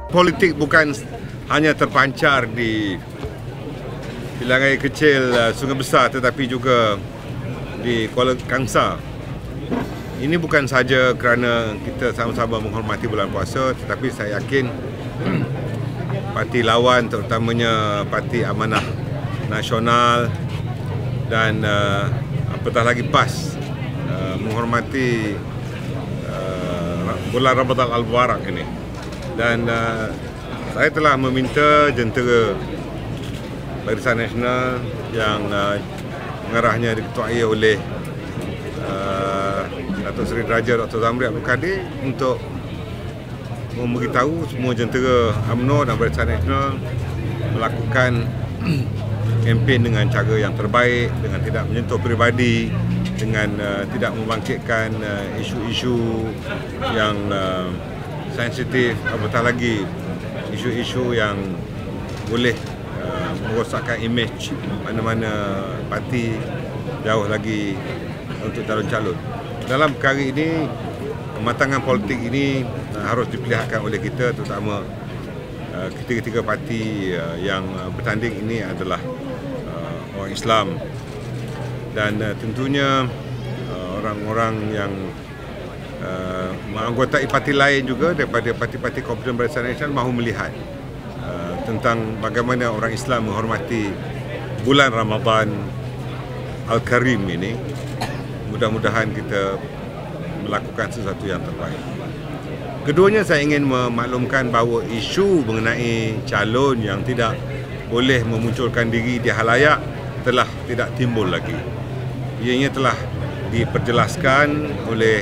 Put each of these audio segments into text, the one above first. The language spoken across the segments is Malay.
Politik bukan hanya terpancar di bilangan kecil Sungai Besar, tetapi juga di Kuala Kangsar. Ini bukan saja kerana kita sama-sama menghormati bulan puasa, tetapi saya yakin parti lawan, terutamanya Parti Amanah Nasional dan apatah lagi PAS menghormati bulan Ramadan Al-Mubarak ini. Dan saya telah meminta jentera Barisan Nasional yang mengarahnya diketuai oleh Datuk Seri Dr. Zamri Abdul Kadir untuk memberitahu semua jentera UMNO dan Barisan Nasional melakukan kempen dengan cara yang terbaik, dengan tidak menyentuh peribadi, dengan tidak membangkitkan isu-isu yang sensitif, apatah lagi isu-isu yang boleh merosakkan imej mana-mana parti jauh lagi untuk calon-calon. Dalam perkara ini, kematangan politik ini harus diperlihatkan oleh kita, terutama ketiga-tiga parti yang bertanding ini adalah orang Islam, dan tentunya orang-orang yang menganggotai parti lain juga daripada parti-parti kompeten Barisan Nasional mahu melihat tentang bagaimana orang Islam menghormati bulan Ramadan Al-Karim ini. Mudah-mudahan kita melakukan sesuatu yang terbaik. Keduanya, saya ingin memaklumkan bahawa isu mengenai calon yang tidak boleh memunculkan diri di halayak telah tidak timbul lagi. Ianya telah diperjelaskan oleh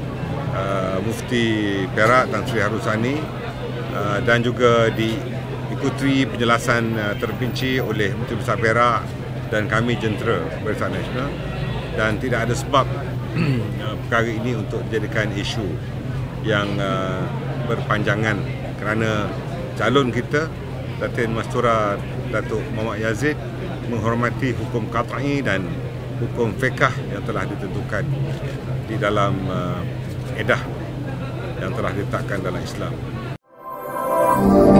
Mufti Perak Tan Sri Harusani dan juga diikuti penjelasan terperinci oleh Mufti Besar Perak dan kami jentera Barisan Nasional, dan tidak ada sebab perkara ini untuk dijadikan isu yang berpanjangan, kerana calon kita Datin Mastura Mohd Yazid menghormati hukum qat'i dan hukum fiqh yang telah ditentukan di dalam edah yang telah diletakkan dalam Islam.